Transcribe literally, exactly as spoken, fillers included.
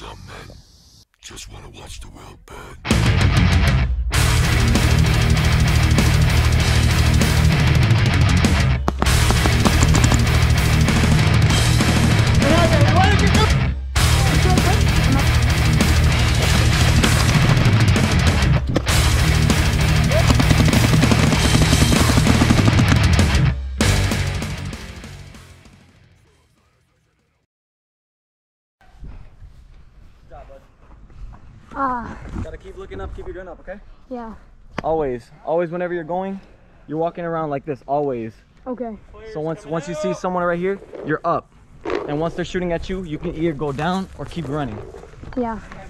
Some men just want to watch the world burn. Ah. Gotta keep looking up, keep your gun up, okay? Yeah. Always, always whenever you're going, you're walking around like this, always. Okay. So once once you see someone right here, you're up. And once they're shooting at you, you can either go down or keep running. Yeah.